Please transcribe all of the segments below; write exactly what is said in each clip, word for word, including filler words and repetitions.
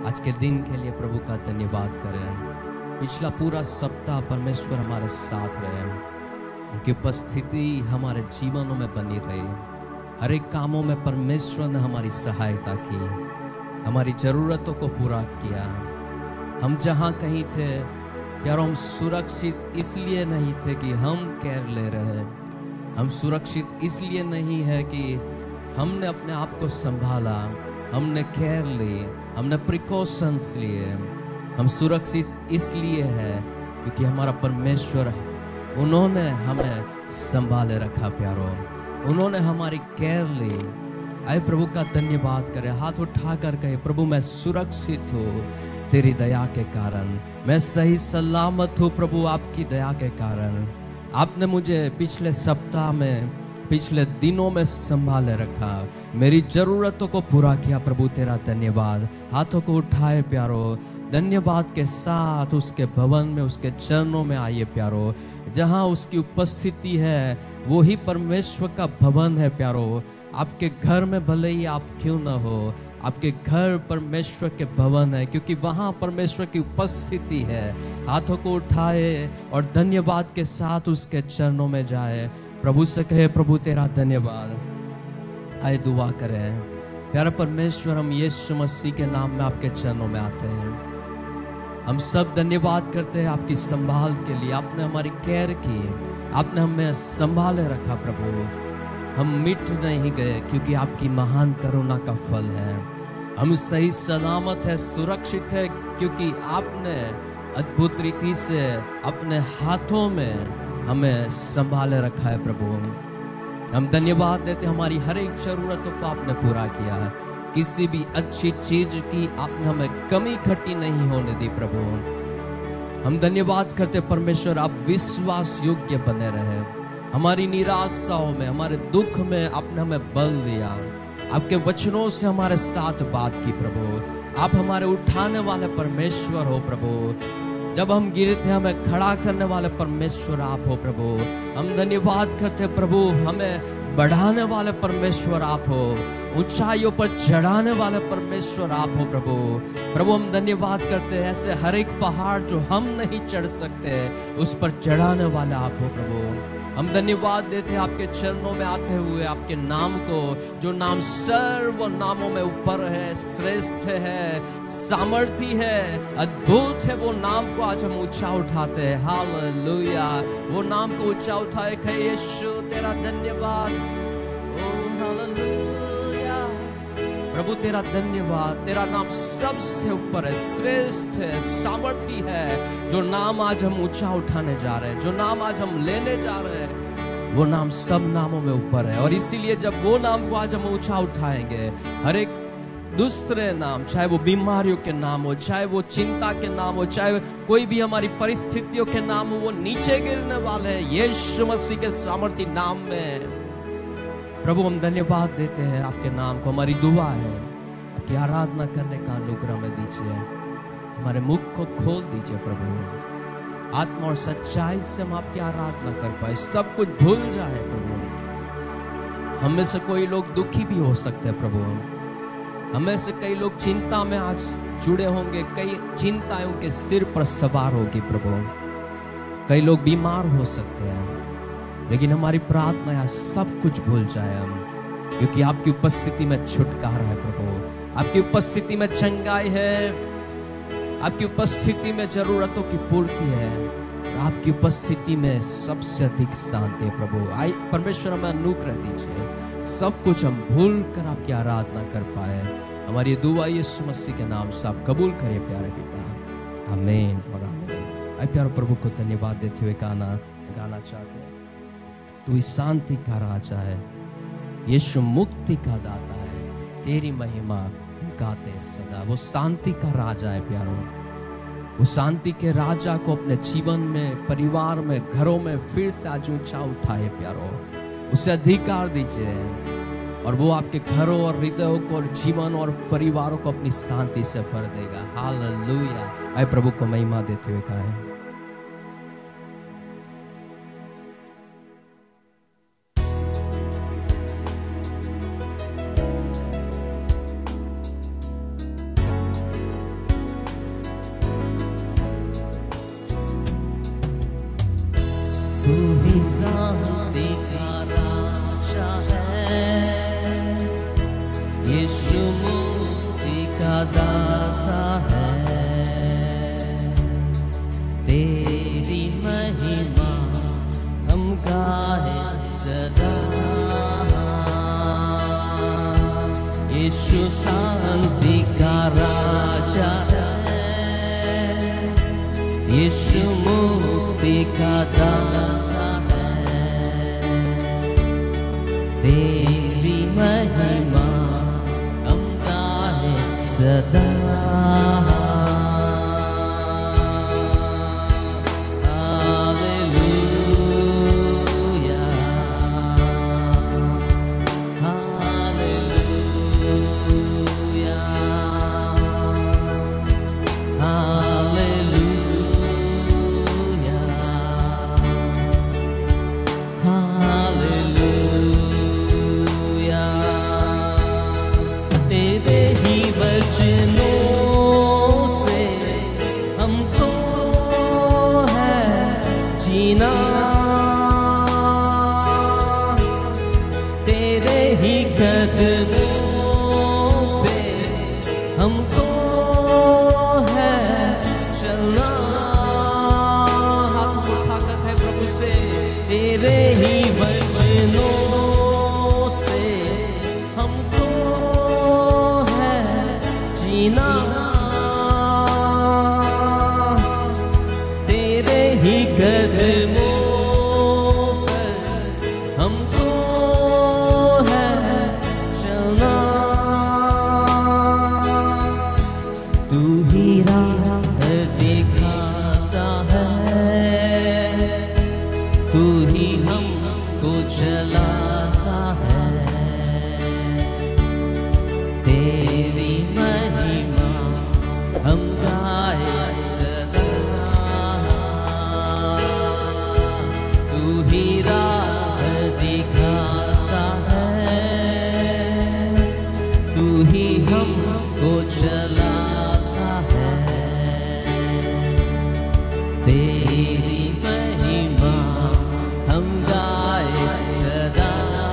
आज के दिन के लिए प्रभु का धन्यवाद करें। पिछला पूरा सप्ताह परमेश्वर हमारे साथ रहे, उनकी उपस्थिति हमारे जीवनों में बनी रही। हर एक कामों में परमेश्वर ने हमारी सहायता की, हमारी ज़रूरतों को पूरा किया। हम जहाँ कहीं थे यार, हम सुरक्षित इसलिए नहीं थे कि हम केयर ले रहे हैं, हम सुरक्षित इसलिए नहीं है कि हमने अपने आप को संभाला, हमने केयर ली, हमने प्रिकॉशंस लिए। हम सुरक्षित इसलिए है क्योंकि हमारा परमेश्वर, उन्होंने हमें संभाले रखा प्यारो, उन्होंने हमारी केयर ली। आए प्रभु का धन्यवाद करें, हाथ उठा कर कहे प्रभु मैं सुरक्षित हूँ तेरी दया के कारण, मैं सही सलामत हूँ प्रभु आपकी दया के कारण। आपने मुझे पिछले सप्ताह में, पिछले दिनों में संभाले रखा, मेरी ज़रूरतों को पूरा किया। प्रभु तेरा धन्यवाद। हाथों को उठाए प्यारो, धन्यवाद के साथ उसके भवन में, उसके चरणों में आइए प्यारो। जहाँ उसकी उपस्थिति है वो ही परमेश्वर का भवन है प्यारो। आपके घर में भले ही आप क्यों ना हो, आपके घर परमेश्वर के भवन है, क्योंकि वहाँ परमेश्वर की उपस्थिति है। हाथों को उठाए और धन्यवाद के साथ उसके चरणों में जाए। प्रभु से कहे प्रभु तेरा धन्यवाद। आए दुआ करें। प्यारा परमेश्वर, हम यीशु मसीह के नाम में आपके चरणों में आते हैं। हम सब धन्यवाद करते हैं आपकी संभाल के लिए। आपने हमारी केयर की, आपने हमें संभाले रखा प्रभु। हम मिट नहीं गए क्योंकि आपकी महान करुणा का फल है। हम सही सलामत है, सुरक्षित है क्योंकि आपने अद्भुत रीति से अपने हाथों में हमें संभाले रखा है प्रभु। हम धन्यवाद देते, हमारी हर एक जरूरतों को आपने पूरा किया है। किसी भी अच्छी चीज की आपने हमें कमी घटी नहीं होने दी प्रभु। हम धन्यवाद करते परमेश्वर, आप विश्वास योग्य बने रहे। हमारी निराशाओं में, हमारे दुख में आपने हमें बल दिया। आपके वचनों से हमारे साथ बात की प्रभु। आप हमारे उठाने वाले परमेश्वर हो प्रभु। जब हम गिरे थे हमें खड़ा करने वाले परमेश्वर आप हो प्रभु। हम धन्यवाद करते प्रभु, हमें बढ़ाने वाले परमेश्वर आप हो, ऊंचाइयों पर चढ़ाने वाले परमेश्वर आप हो प्रभु। प्रभु हम धन्यवाद करते हैं, ऐसे हर एक पहाड़ जो हम नहीं चढ़ सकते उस पर चढ़ाने वाले आप हो प्रभु। हम धन्यवाद देते हैं आपके चरणों में आते हुए आपके नाम को, जो नाम सर्व नामों में ऊपर है, श्रेष्ठ है, सामर्थी है, अद्भुत है। वो नाम को आज हम ऊंचा उठाते हैं। हालेलुया। वो नाम को ऊंचा उठाए, कहे यीशु तेरा धन्यवाद। ओ हालेलुया। प्रभु तेरा धन्यवाद। तेरा नाम सबसे ऊपर है, श्रेष्ठ है, सामर्थी है। जो नाम आज हम ऊंचा उठाने जा रहे हैं, जो नाम आज हम लेने जा रहे हैं, वो नाम सब नामों में ऊपर है। और इसीलिए जब वो नाम को आज हम ऊंचा उठाएंगे, हर एक दूसरे नाम, चाहे वो बीमारियों के नाम हो, चाहे वो चिंता के नाम हो, चाहे कोई भी हमारी परिस्थितियों के नाम हो, वो नीचे गिरने वाले हैं यीशु मसीह के सामर्थी नाम में। प्रभु हम धन्यवाद देते हैं आपके नाम को। हमारी दुआ है आपकी आराधना करने का अनुग्रह में दीजिए। हमारे मुख को खोल दीजिए प्रभु, आत्मा और सच्चाई से हम आपकी आराधना कर पाए, सब कुछ भूल जाए प्रभु। हम में से कोई लोग दुखी भी हो सकते हैं प्रभु। हमें से कई लोग चिंता में आज जुड़े होंगे, कई चिंताएं उनके सिर पर सवार होगी प्रभु। कई लोग बीमार हो सकते हैं, लेकिन हमारी प्रार्थना है सब कुछ भूल जाए हम, क्योंकि आपकी उपस्थिति में छुटकारा है प्रभु। आपकी उपस्थिति में चंगाई है, आपकी उपस्थिति में जरूरतों की पूर्ति है, आपकी उपस्थिति में सबसे अधिक शांति है प्रभु। आई परमेश्वर हमें अनुग्रह दीजिए, सब कुछ हम भूल कर आपकी आराधना कर पाए। हमारी दुआ यीशु मसीह के नाम से आप कबूल करिए प्यारे पिता। आमीन और आमीन। आई प्यारे प्रभु को धन्यवाद देते हुए गाना गाना चाहते हैं। तू शांति का राजा है, यीशु मुक्ति का दाता है, तेरी महिमा गाते सदा। वो शांति का राजा है प्यारो। वो शांति के राजा को अपने जीवन में, परिवार में, घरों में फिर से आज ऊंचा उठाए प्यारो। उसे अधिकार दीजिए और वो आपके घरों और हृदयों को और जीवन और परिवारों को अपनी शांति से भर देगा। हालेलुया। आए प्रभु को महिमा देते हुए कहें। तू ही शांति का राजा है, यीशु मुक्ति का दाता है। तेरी महिमा हम गाए सदा, यीशु शांति का राजा है, यीशु मुक्ति का दाता है। तेरी महिमा हम गाए सदा। तेरे ही कदमों पे हमको है चलना। हाथ उठाकर है प्रभु से, तेरे ही वचनों से हमको है जीना। तेरे ही कदमों चलाता है। तेरी महिमा हम गाए सदा, तू ही राह दिखाता है, तू ही हमको चलाता है। तेरी महिमा हम गाए सदा।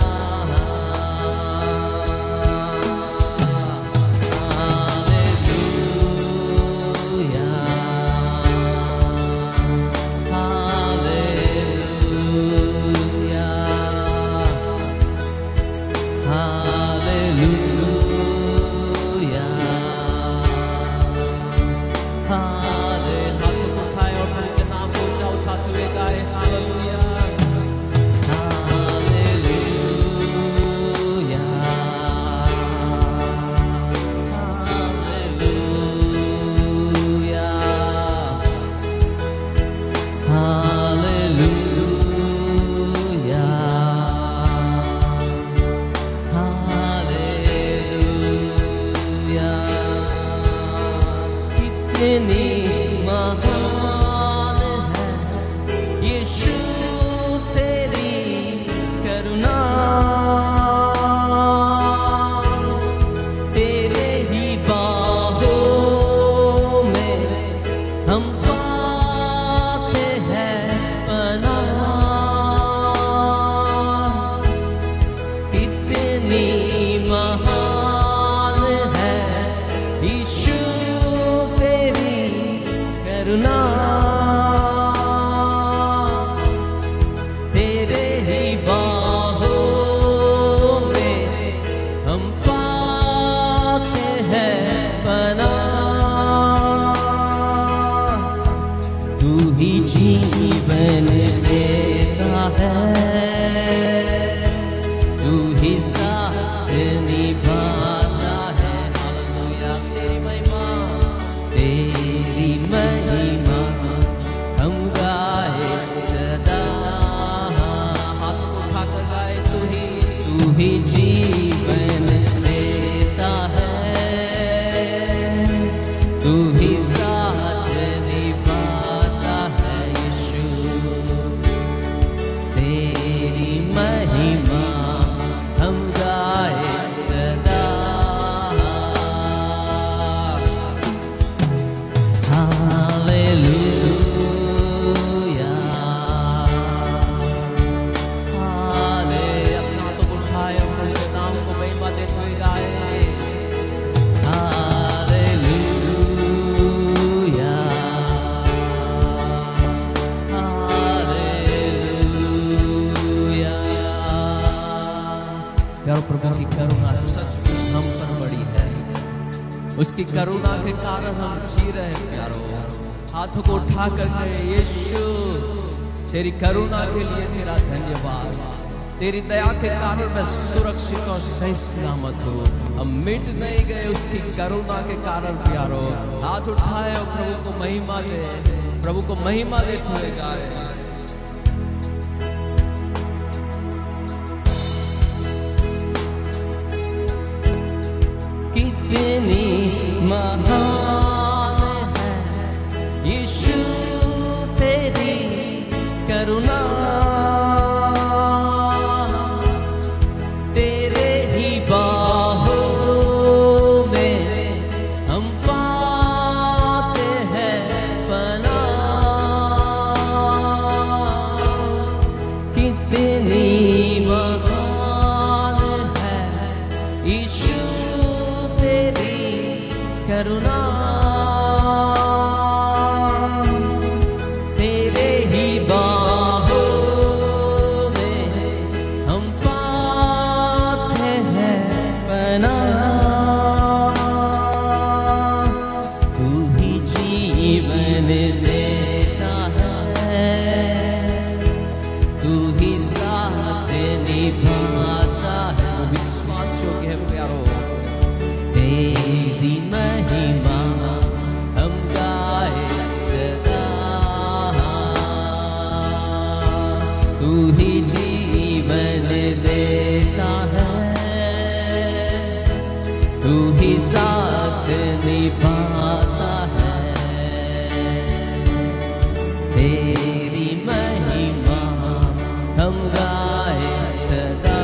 कितनी महान है यीशु तेरी करुणा, तेरे ही बाहों में हम पाते हैं पनाह। कितनी महान है यीशु करुणा, तेरे ही बाहों में हम पाते हैं पनाह। तू ही जीवन देता है, तू ही साथ निभाता है। हालेलुया। तेरी महिमा, तेरी महिमा करुणा के कारण हम जी रहे हैं प्यारो। हाथों को उठा कर कहे यीशु तेरी करुणा के लिए तेरा धन्यवाद, तेरी दया के कारण मैं सुरक्षित और सही सलामत हूँ। हम मिट नहीं गए उसकी करुणा के कारण प्यारो। हाथ उठाए और प्रभु को महिमा दे, प्रभु को महिमा देते हुए गाए। कितनी महान है यीशु तेरी करुणा, तेरे ही बाहों में हम पाते हैं पनाह। कितनी महान है यीशु तेरी करुणा, तेरे ही बाहों में हम पाते हैं पनाह। तू ही जीवन देता है, तू ही साथ निभाता है। वो विश्वास योग्य है प्यारो। तेरी महिमा हम गाए सदा, तू ही जीवन देता है, तू ही साथ निभाता है। तेरी महिमा हम गाए सदा।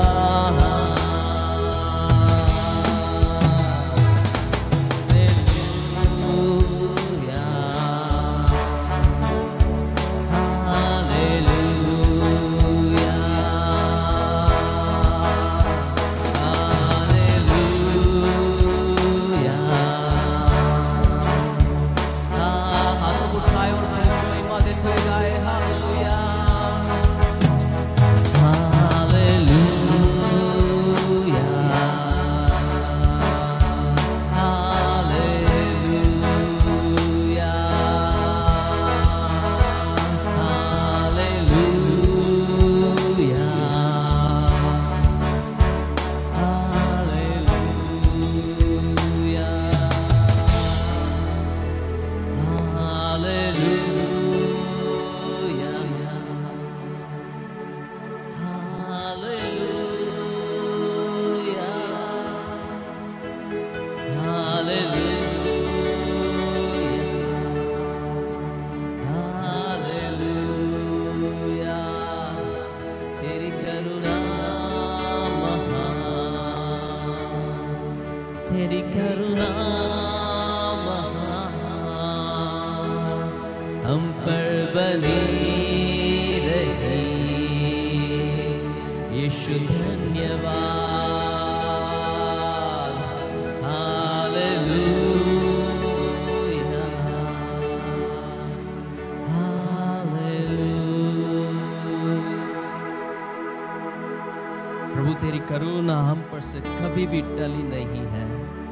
तेरी करुणा महान हम पर बनी रही। यीशु धन्यवाद। Hallelujah hallelujah. प्रभु तेरी करुणा हम पर से कभी भी टली नहीं है,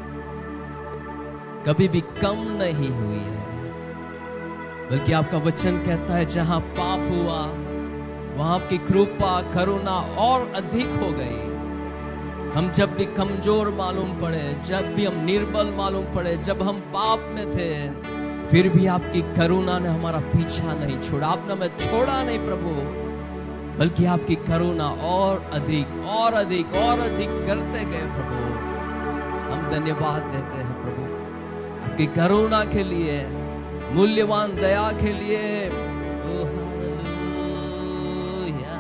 कभी भी कम नहीं हुई है, बल्कि आपका वचन कहता है जहां पाप हुआ वहां आपकी कृपा करुणा और अधिक हो गई। हम जब भी कमजोर मालूम पड़े, जब भी हम निर्बल मालूम पड़े, जब हम पाप में थे, फिर भी आपकी करुणा ने हमारा पीछा नहीं छोड़ा। आपने हमें छोड़ा नहीं प्रभु, बल्कि आपकी करुणा और अधिक और अधिक और अधिक करते गए प्रभु। हम धन्यवाद देते हैं प्रभु आपकी करुणा के लिए, मूल्यवान दया के लिए। ओ हालेलुया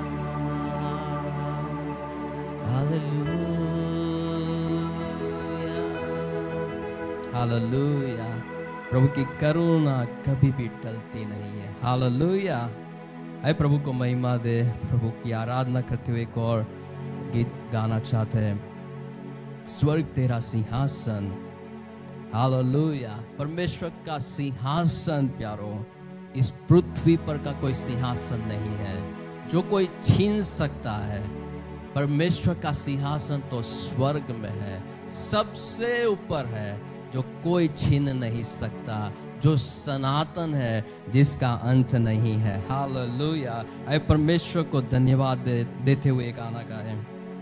हालेलुया हालेलुया। प्रभु की करुणा कभी भी टलती नहीं है। हालेलुया। आए प्रभु को महिमा दे। प्रभु की आराधना करते हुए एक और गीत गाना चाहते हैं, स्वर्ग तेरा सिंहासन। हालेलुया। परमेश्वर का सिंहासन प्यारो, इस पृथ्वी पर का कोई सिंहासन नहीं है जो कोई छीन सकता है। परमेश्वर का सिंहासन तो स्वर्ग में है, सबसे ऊपर है। जो कोई छीन नहीं सकता, जो सनातन है, जिसका अंत नहीं है। हालेलुया। आइए परमेश्वर को धन्यवाद दे, देते हुए गाना गाएं।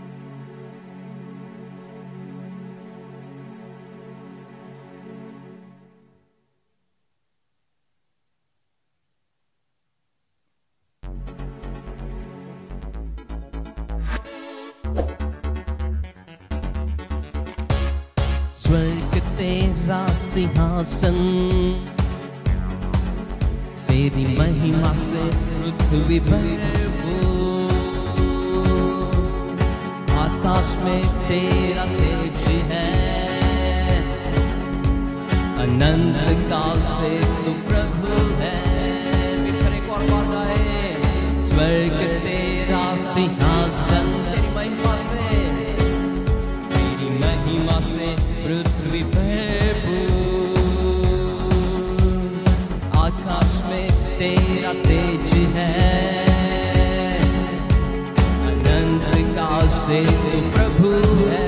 स्वर्ग तेरा सिंहासन, तेरी महिमा से पृथ्वी भरपूर, आकाश में तेरा तेज है, अनंत काल से तू प्रभु है। मित्र एक और बार गाए। स्वर्ग तेरा सिंहासन, तेरी महिमा से, तेरी महिमा से पृथ्वी भरपूर, आकाश में तेरा तेज है, अनंत काल से तू प्रभु है।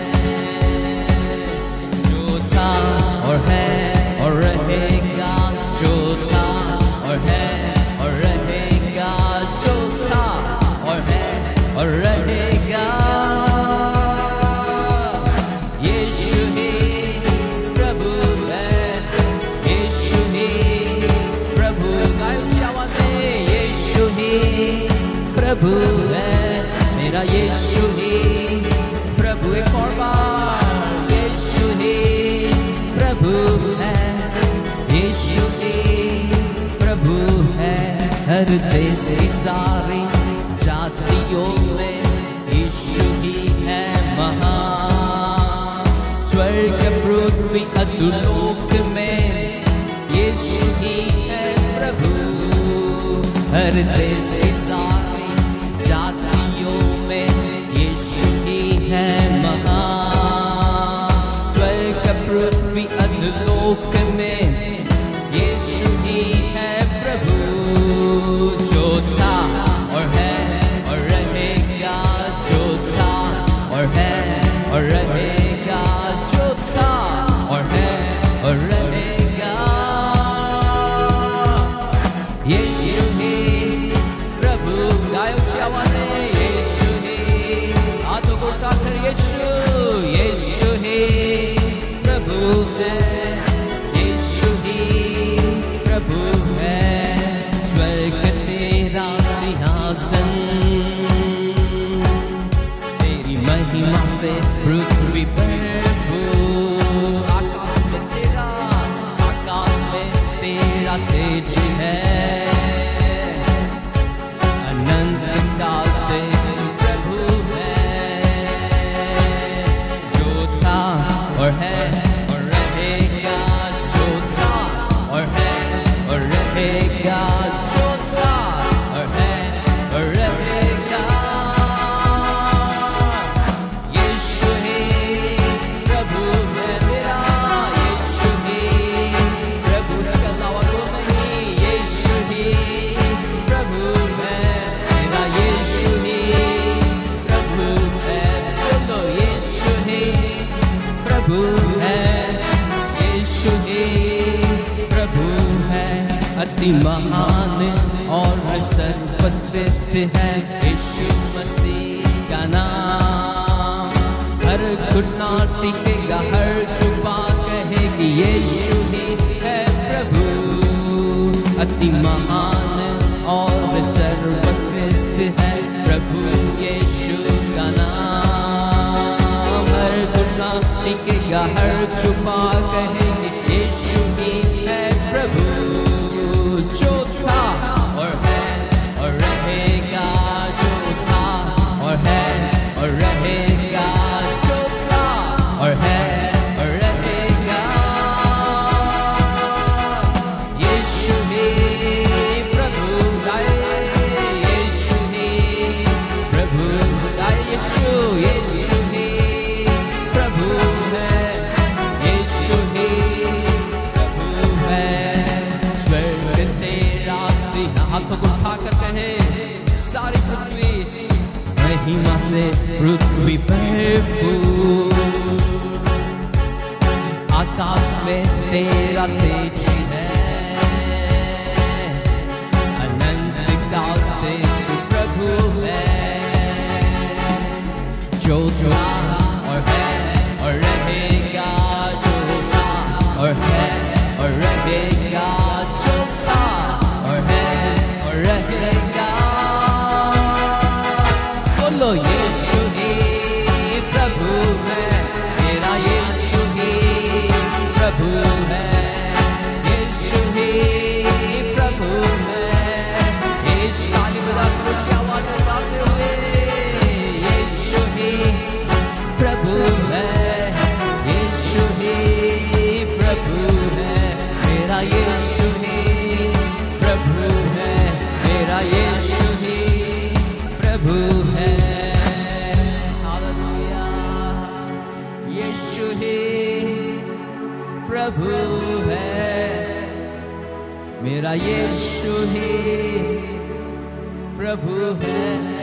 जो था और है और रहेगा, जो था और है और रहेगा, जो था और है और रहेगा, यीशु ही प्रभु है, यीशु ही प्रभु। गाओ ऊंची आवाज से, यीशु ही प्रभु है, मेरा यीशु ही प्रभु। एक और बार, यीशु ही प्रभु है, यीशु ही प्रभु है। हर देश की सारी जातियों में यीशु ही है महान। स्वर्ग पृथ्वी अधोलोक में यीशु ही है प्रभु। हर देश की सारी जातियों में यीशु ही है महान। स्वर्ग पृथ्वी अधोलोक में यीशु ही है प्रभु। जो था और है और रहेगा, जो था और है और रहेगा, जो था और है और रहेगा, यीशु ही प्रभु। गाओ ऊंची आवाज से, यीशु ही। हाथों को उठाकर यीशु, यीशु ही प्रभु है, यीशु ही प्रभु है। स्वर्ग तेरा सिंहासन, तेरी महिमा से पृथ्वी भरपूर, आकाश में तेरा, आकाश में तेरा तेज है, अनंत काल से तू प्रभु है। जो था और है और रहेगा, जो था और है और रहेगा, जो था और है और रहेगा, यीशु ही प्रभु है मेरा, यीशु ही प्रभु। इसके अलावा कोई नहीं, यीशु ही प्रभु है मेरा, यीशु ही प्रभु है। बोलो यीशु ही प्रभु है, यीशु ही प्रभु है। अति महान और सर्वश्रेष्ठ है यीशु मसीह का नाम। हर घुटना टिकेगा, हर जुबां कहेगी यीशु ही है प्रभु। अति महान और सर्वश्रेष्ठ है प्रभु यीशु का नाम। हर घुटना टिकेगा, हर जुबां कहेगी यीशु ही है प्रभु। जो था और है और रहेगा, जो था और है और रहेगा, जो था और है और रहेगा, यीशु ही प्रभु। गाए यीशु ही प्रभु, गाए यीशु, यीशु ही प्रभु है, यीशु ही प्रभु है। स्वर्ग तेरा सिंहासन, हाथों को उठाकर कहे, सारी पृथ्वी महिमा से पृथ्वी भरपूर, आकाश तेरा तेज है, अनंत काल से तू प्रभु है। जो था और है और रहेगा, जो था और है और रहेगा, जो था और है और रहेगा। बोलो यीशु ही प्रभु है, मेरा यीशु ही प्रभु है, यीशु ही प्रभु है। यीशु ताली बजा कर ऊंची आवाज में गाते हुए, यीशु ही प्रभु है, यीशु ही प्रभु है, मेरा यीशु ही प्रभु है, मेरा यीशु ही प्रभु है। हालेलुया, यीशु ही प्रभु है, मेरा यीशु ही प्रभु है।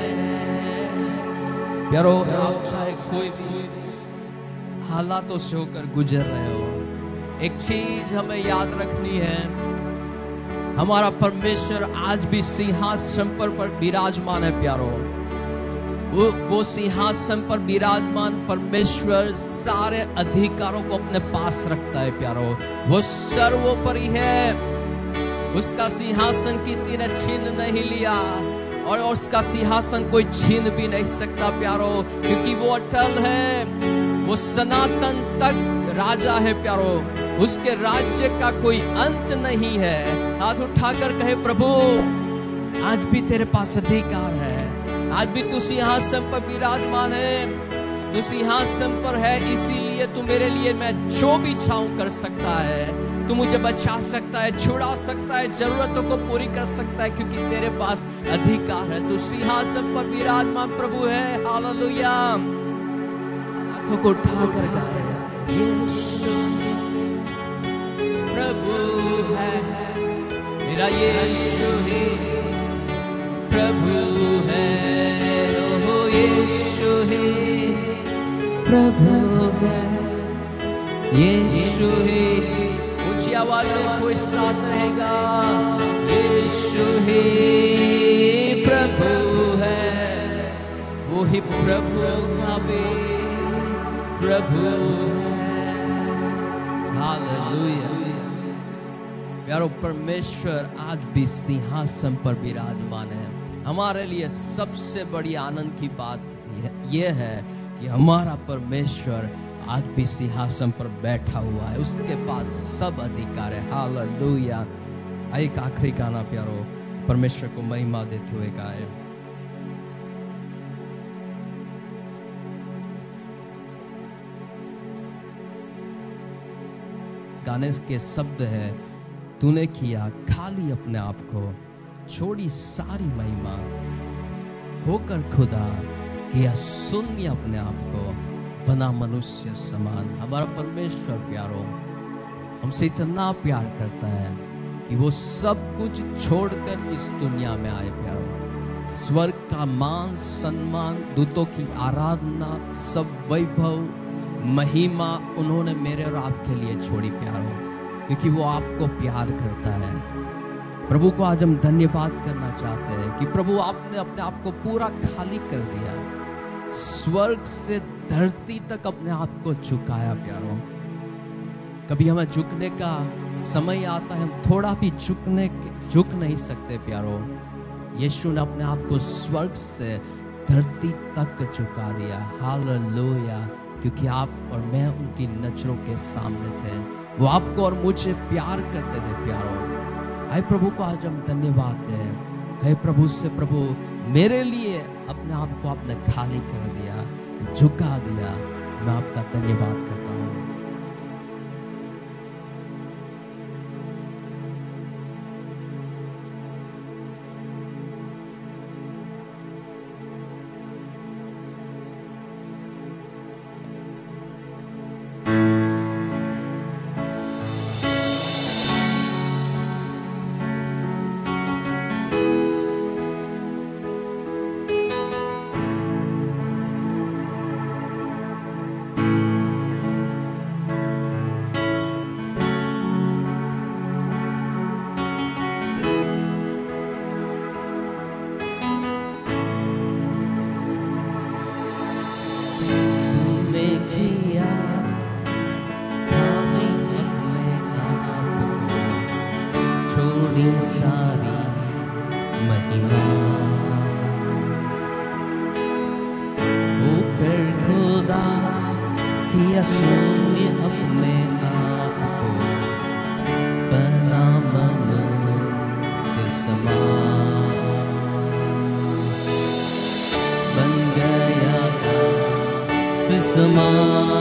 प्यारो, आप चाहे कोई भी हालातों से होकर गुजर रहे हो, एक चीज हमें याद रखनी है, हमारा परमेश्वर आज भी सिंहासन पर, पर विराजमान है। प्यारो, वो, वो सिंहासन पर विराजमान परमेश्वर सारे अधिकारों को अपने पास रखता है। प्यारो, वो सर्वोपरि है, उसका सिंहासन किसी ने छीन नहीं लिया और उसका सिंहासन कोई छीन भी नहीं सकता। प्यारो, क्योंकि वो अटल है, वो सनातन तक राजा है। प्यारो, उसके राज्य का कोई अंत नहीं है। हाथ उठाकर कहे, प्रभु आज भी तेरे पास अधिकार है, आज भी तू सिंहासन पर विराजमान है, तू सिंहासन पर है, इसीलिए तू मेरे लिए मैं जो भी चाहूं कर सकता है। तू मुझे बचा सकता है, छुड़ा सकता है, जरूरतों को पूरी कर सकता है, क्योंकि तेरे पास अधिकार है। तू सिंहासन पर विराजमान प्रभु है। हालेलुया, हाथों को उठाकर गाए, यीशु प्रभु है, मेरा यीशु ही प्रभु है। ओ यीशु ही प्रभु है, यीशु ही। ऊंची आवाज में कोई साथ रहेगा, यीशु ही प्रभु है, वो ही प्रभु का भी प्रभु है। हालेलुया। प्यारो, परमेश्वर आज भी सिंहासन पर विराजमान है। हमारे लिए सबसे बड़ी आनंद की बात यह है कि हमारा परमेश्वर आज भी सिंहासन पर बैठा हुआ है, उसके पास सब अधिकार है। हालेलुया। एक आखिरी गाना प्यारो परमेश्वर को महिमा देते हुए गाए। गाने के शब्द है, तूने किया खाली अपने आप को, छोड़ी सारी महिमा, होकर खुदा किया शून्य अपने आप को, बना मनुष्य समान। हमारा परमेश्वर प्यारो हमसे इतना प्यार करता है कि वो सब कुछ छोड़कर इस दुनिया में आए। प्यारो, स्वर्ग का मान सम्मान, दूतों की आराधना, सब वैभव महिमा उन्होंने मेरे और आपके लिए छोड़ी। प्यारो, क्योंकि वो आपको प्यार करता है। प्रभु को आज हम धन्यवाद करना चाहते हैं कि प्रभु आपने अपने आप को पूरा खाली कर दिया, स्वर्ग से धरती तक अपने आप को झुकाया। प्यारो, कभी हमें झुकने का समय आता है, हम थोड़ा भी झुकने झुक नहीं सकते। प्यारो, यीशु ने अपने आप को स्वर्ग से धरती तक झुका दिया। हालेलुया। क्योंकि आप और मैं उनकी नजरों के सामने थे, वो आपको और मुझे प्यार करते थे। प्यारो, आए प्रभु को आज हम धन्यवाद दें, कहे प्रभु से, प्रभु मेरे लिए अपने आप को आपने खाली कर दिया, झुका दिया। मैं आपका धन्यवाद करता हूँ। अपनी सारी महिमा होकर खुदा किया शून्य अपने आप को बना मन से समान बन गया से समान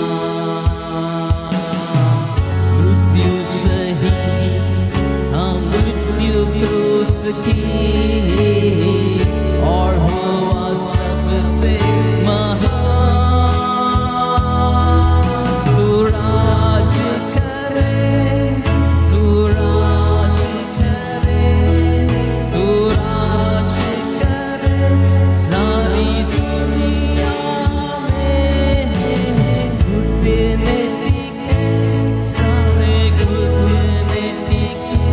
मृत्यु सही हाँ मृत्यु क्रूस की और हुआ सबसे महान तू राज करे तू राज करे तू राज करे सारी दुनिया में घुटने टिके सारे घुटने टिके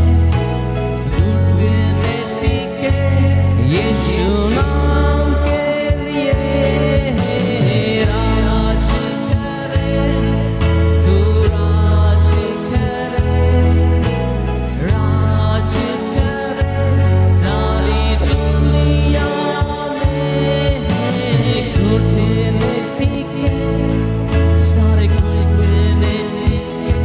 घुटने टिके यीशु नाम के लिए राज करे तू राज करे राज करे सारी दुनिया में घुटने टिके सारे घुटने टिके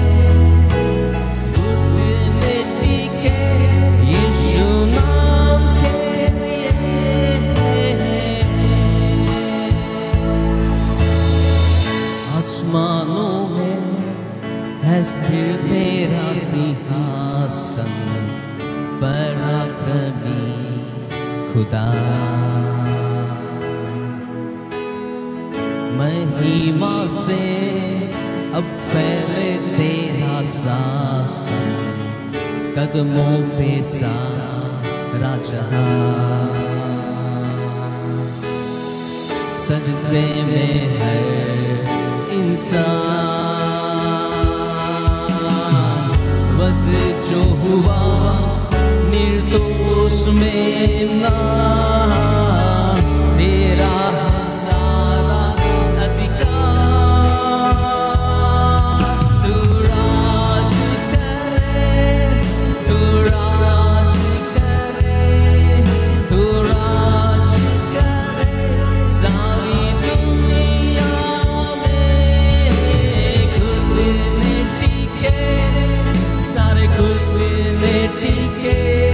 घुटने टिके यीशु नाम के लिए आसमानों में है स्थिर तेरा सिंहासन पराक्रमी खुदा महिमा से अब फैले तेरा शासन कदमों पे सारा जहां सजदे में है इंसान वध जो हुआ निर्दोष में ना तेरा है सारा अधिकार तू राज करे तू राज करे तू राज करे सारी दुनिया में घुटने टिके सारे घुटने टिके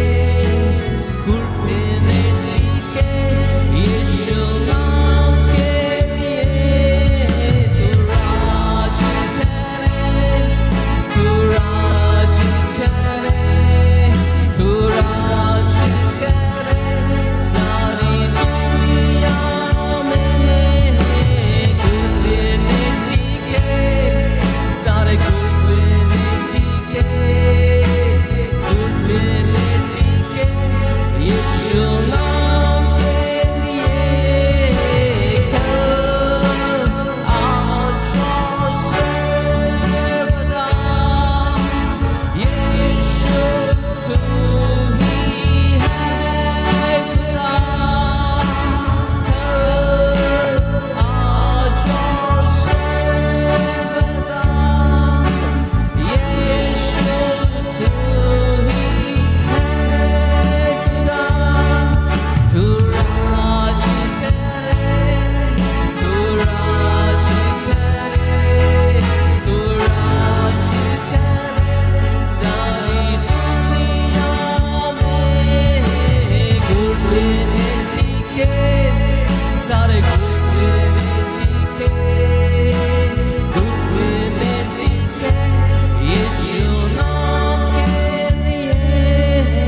घुटने टिके यीशु नाम के लिए तू राज करे तू राज करे तू राज करे सारी दुनिया में घुटने टिके सारे घुटने टिके घुटने टिके यीशु नाम के लिए आज और सर्वदा यीशु तू ही है खुदा आज और सर्वदा यीशु तू ही है खुदा तू राज करे तू राज करे तू राज करे सारी दुनिया में घुटने टिके सारे घुटने टिके घुटने टिके यीशु नाम के लिए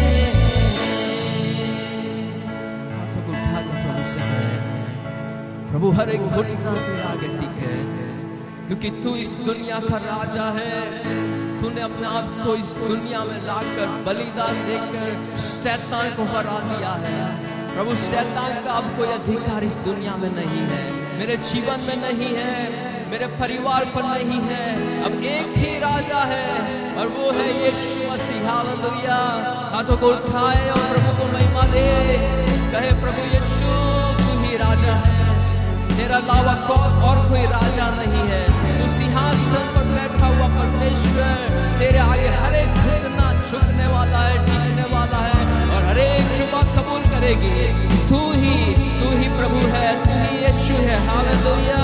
हाथों को उठाकर प्रभु से कहें, प्रभु हर एक घुटना तेरे आगे टिके क्योंकि तू इस दुनिया का राजा है तूने अपने आप को इस दुनिया में लाकर बलिदान देकर शैतान को हरा दिया है प्रभु शैतान का अब कोई अधिकार इस दुनिया में नहीं है मेरे जीवन में नहीं है मेरे परिवार पर नहीं है अब एक ही राजा है और वो है यीशु मसीह हालेलुया हाथों को उठाए और प्रभु को महिमा दे कहे प्रभु यीशु तू ही राजा है तेरा अलावा और कोई राजा नहीं है तू सिंहासन पर बैठा हुआ परमेश्वर तेरे आगे हर एक घुटना झुकने वाला है करेगी। तू ही तू ही प्रभु है, तू ही यीशु है। हालेलुया।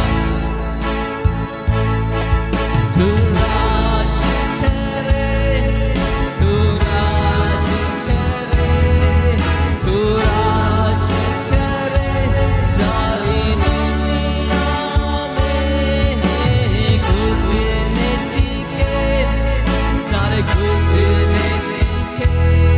तू राज करे, तू राज करे, तू राज करे सारी दुनिया में। घुटने टिके सारे घुटने टिके,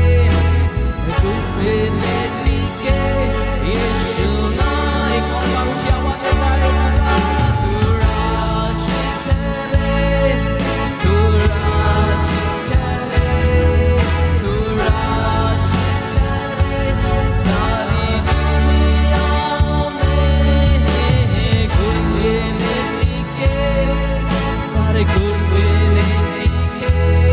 घुटने टिके यीशु नाम। एक और बार ऊंची आवाज में गाएगा। तू राज करे, तू राज करे, तू राज करे सारी दुनिया में। घुटने टिके सारे घुटने टिके,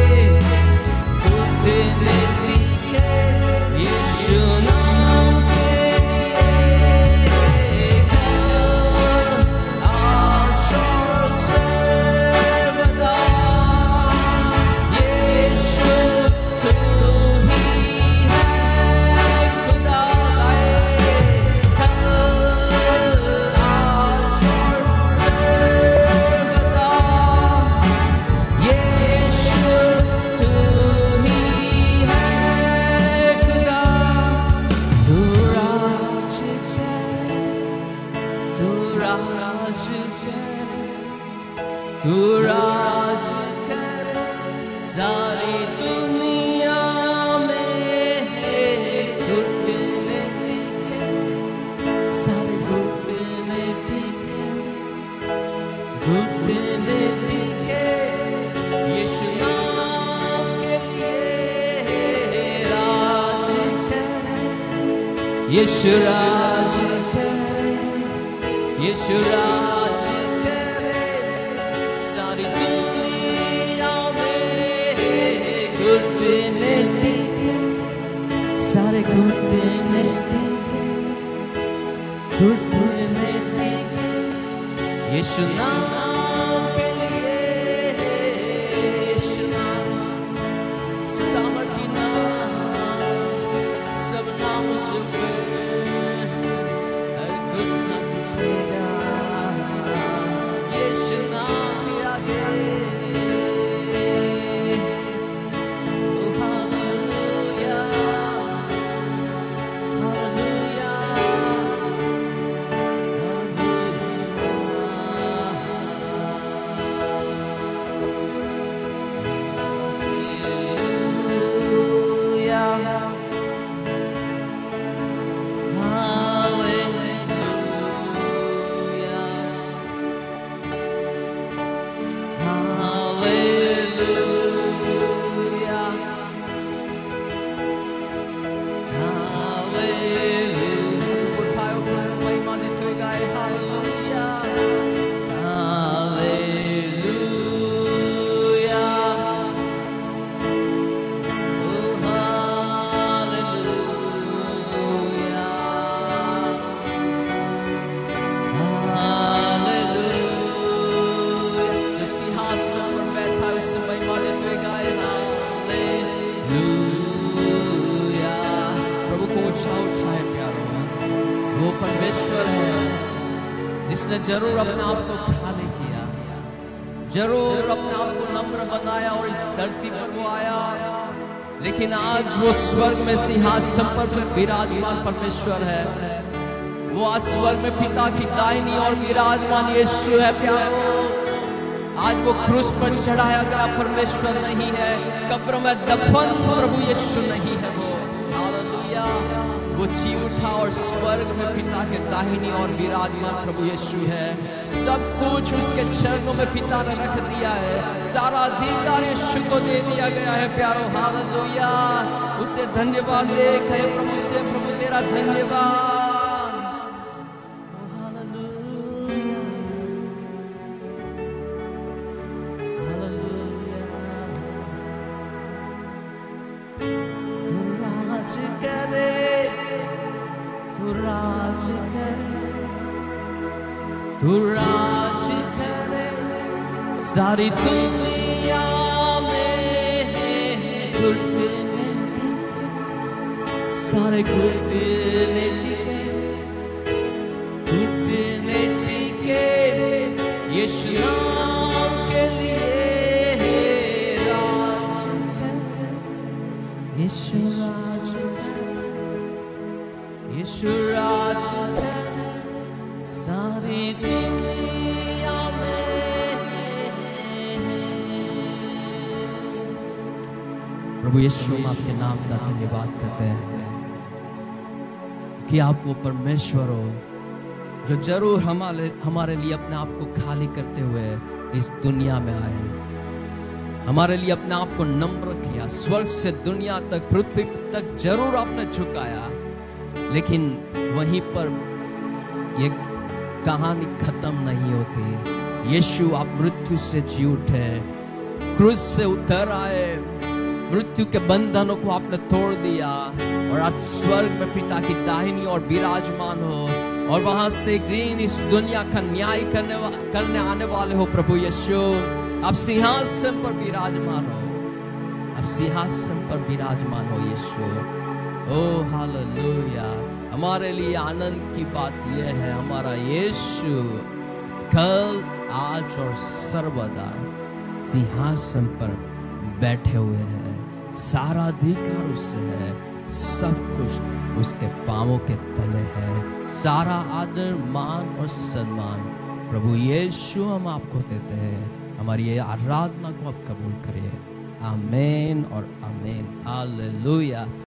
घुटने टिके यीशु नाम के लिए। आज और सर्वदा यीशु तू ही है खुदा। कल आज और सर्वदा यीशु तू ही है खुदा। तू राज करे, तू राज करे, तू राज करे सारी दुनिया में। घुटने टिके सारे घुटने टिके, घुटने टिके यीशु नाम के लिए। राज करे यीशु, राज करे यीशु, राज करे सारी दुनिया में। घुटने टिके सारे घुटने टिके, घुटने टिके यीशु नाम के लिए। यीशु नाम सामर्थी नाम, सब नामों से ऊपर, हर घुटना टिकेगा यीशु नाम के आगे। ओ हालेलुया, हालेलुया, जिसने जरूर अपने आप को खाली किया, जरूर अपने आप को नम्र बनाया और इस धरती पर वो आया। लेकिन आज वो स्वर्ग में सिंहासन पर विराजमान परमेश्वर है। वो आज स्वर्ग में पिता की दाहिनी और विराजमान यीशु है प्यारो। आज वो क्रूस पर चढ़ाया गया परमेश्वर नहीं है, कब्र में दफन प्रभु यीशु नहीं है। वो हालेलुया, वो जी उठा और स्वर्ग में पिता के दाहिनी और विराजमान प्रभु यीशु है। सब कुछ उसके चरणों में पिता ने रख दिया है। सारा अधिकार यीशु को दे दिया गया है प्यारो। हालेलुया, उसे धन्यवाद दे, कहे प्रभु से, प्रभु तेरा धन्यवाद। तू राज करे सारी दुनिया में, घुटने सारे घुटने टिके, घुटने टिके यीशु नाम के लिए राज कर, यीशु राज कर, यीशु राज कर सारी दुनिया में। प्रभु यीशु, हम आपके नाम का धन्यवाद करते हैं कि आप वो परमेश्वर हो जो जरूर हमारे हमारे लिए अपने आप को खाली करते हुए इस दुनिया में आए, हमारे लिए अपने आप को नम्र किया, स्वर्ग से दुनिया तक, पृथ्वी तक जरूर आपने झुकाया, लेकिन वहीं पर ये कहानी खत्म नहीं होती। यीशु, आप मृत्यु से जी उठे, क्रूस से उतर आए, मृत्यु के बंधनों को आपने तोड़ दिया और आज स्वर्ग में पिता की दाहिनी ओर विराजमान हो और वहां से ग्रीन इस दुनिया का न्याय करने वा, करने आने वाले हो। प्रभु यीशु, आप सिंहासन पर विराजमान हो, आप सिंहासन पर विराजमान हो यीशु। ओ हालेलुया। हमारे लिए आनंद की बात यह है, हमारा यीशु कल, आज और सर्वदा सिंहासन पर बैठे हुए हैं। सारा अधिकार उससे है, सब कुछ उसके पांवों के तले है। सारा आदर, मान और सम्मान प्रभु यीशु हम आपको देते हैं। हमारी ये आराधना को आप कबूल करिए। आमीन और आमीन। हालेलुया।